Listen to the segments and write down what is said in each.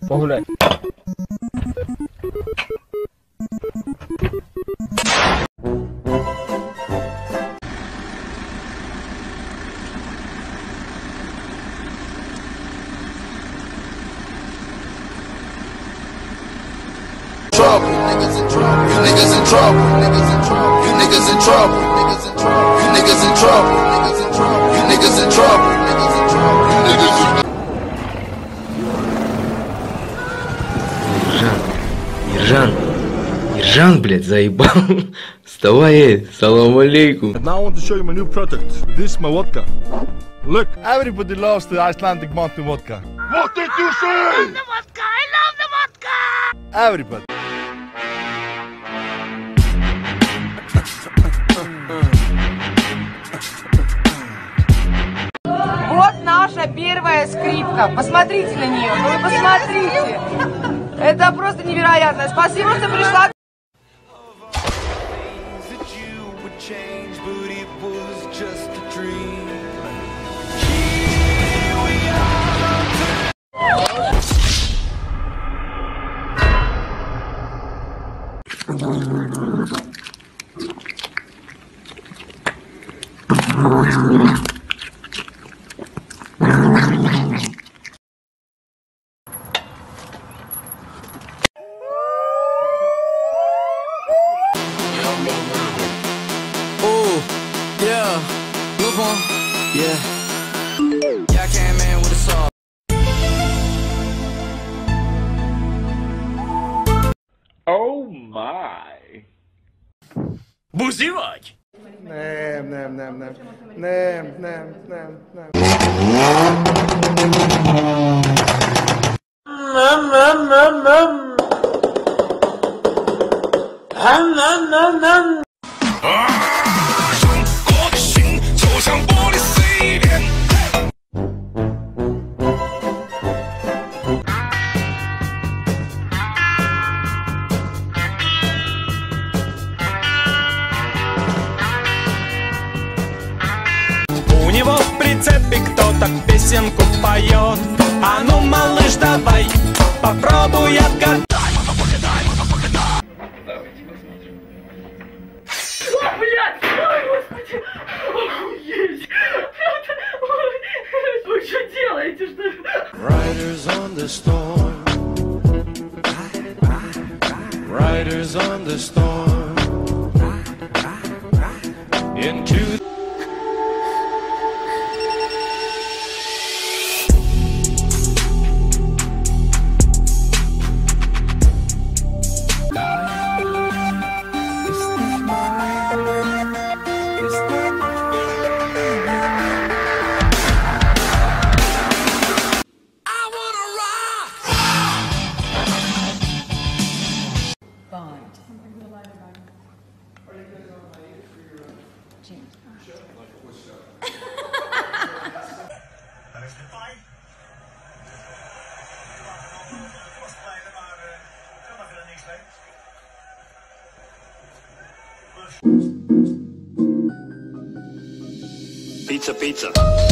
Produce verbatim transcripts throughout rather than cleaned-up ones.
Погуляй. Trouble, niggas in trouble, you niggas in trouble, niggas in trouble, you niggas in trouble, niggas in trouble, you niggas in trouble, niggas in trouble, you niggas in trouble, niggas in trouble, you niggas in Ержан, Ержан, блядь, заебал. Вставай, салам алейкум. And now I want to show you my new product. This is my vodka. Look, everybody loves the Icelandic mountain vodka. What did you say? I love the vodka, I love the vodka! Everybody. Вот наша первая скрипка. Посмотрите на нее, ну вы посмотрите. Это просто невероятно. Спасибо, что пришла. Oh, yeah, look on, yeah. Yeah, I came in with a saw. Oh my. Бузивать. Nem, nem, nem, nem. Nem, nem, nem, nem. Nem, nem, nem, nem. Nem, nem, nem, nem. У него в прицепе кто-то песенку поет. А ну, малыш, давай, попробуй отгадать. Давайте посмотрим. О, блядь! Ой, господи! Охуеть! Ой, вы что делаете, что ли? Riders on the storm. Riders on the storm. Into Pizza, pizza.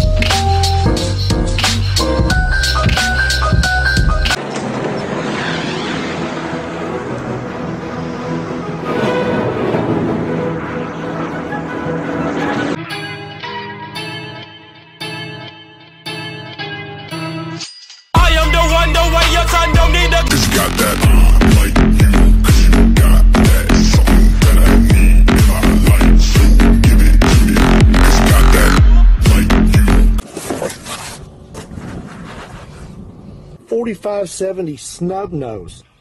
I am the one, the way your son don't need a. It's got that uh, like you, cause you got that something that I need in my life, so give it to me. It's got that like you. forty-five seventy Snub Nose.